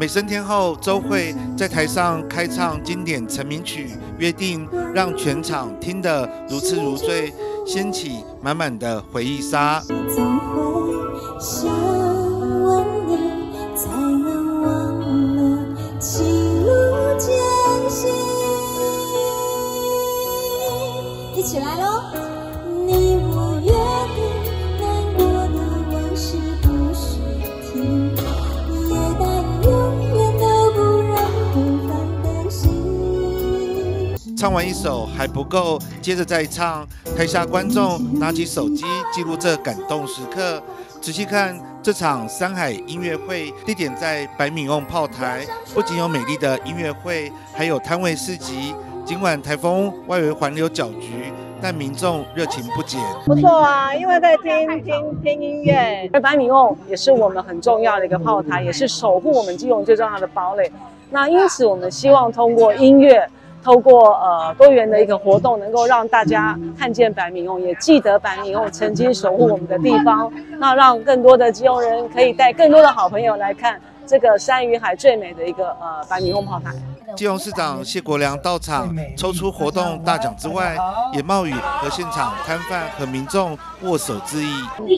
美声天后周蕙在台上开唱经典成名曲《约定》，让全场听得如痴如醉，掀起满满的回忆杀。 总会想问你，才能忘了歧路艰辛。一起来喽！你我约定，难过的往事不许听，也答应永远都不让对方担心。 唱完一首还不够，接着再唱，台下观众拿起手机记录这感动时刻。仔细看这场山海音乐会，地点在白米瓮炮台，不仅有美丽的音乐会，还有摊位市集。尽管台风外围环流搅局，但民众热情不减。 不错啊，因为可以听音乐。而白米瓮也是我们很重要的一个炮台，也是守护我们基隆最重要的堡垒。那因此，我们希望通过音乐，透过多元的一个活动，能够让大家看见白米瓮，也记得白米瓮曾经守护我们的地方。那让更多的基隆人可以带更多的好朋友来看这个山与海最美的一个白米瓮炮台。 基隆市长谢国良到场抽出活动大奖之外，也冒雨和现场摊贩和民众握手致意。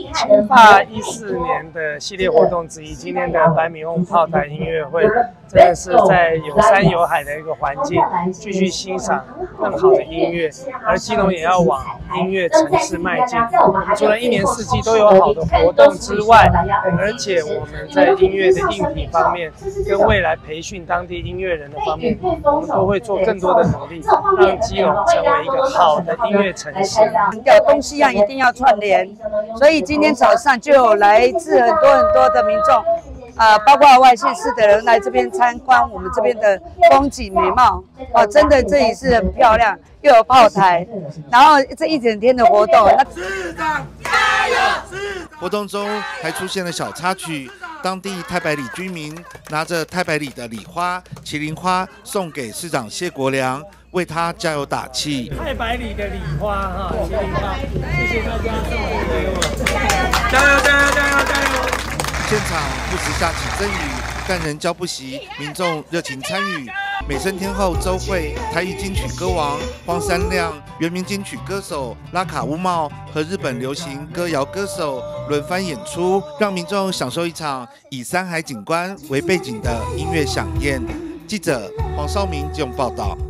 2014年的系列活动之一，今天的白米瓮炮台音乐会，真的是在有山有海的一个环境，继续欣赏更好的音乐。而基隆也要往音乐城市迈进。除了一年四季都有好的活动之外，而且我们在音乐的硬体方面，跟未来培训当地音乐人的方面，我们都会做更多的努力，让基隆成为一个好的音乐城市。 东西岸一定要串联，所以今天早上就有来自很多的民众，包括外县市的人来这边参观我们这边的风景美貌，真的这里是很漂亮，又有炮台，然后这一整天的活动。 市长加油！活动中还出现了小插曲，当地太白里居民拿着太白里的礼花、麒麟花送给市长谢国良，为他加油打气。 太白里的礼花哈，麒麟花，谢谢大家送给我，加油加油加油加油！ 现场不时下起阵雨，但仍交不息民众热情参与。美声天后周蕙、台语金曲歌王荒山亮、原民金曲歌手拉卡乌茂和日本流行歌谣歌手轮番演出，让民众享受一场以山海景观为背景的音乐飨宴。记者黄绍明基隆报道。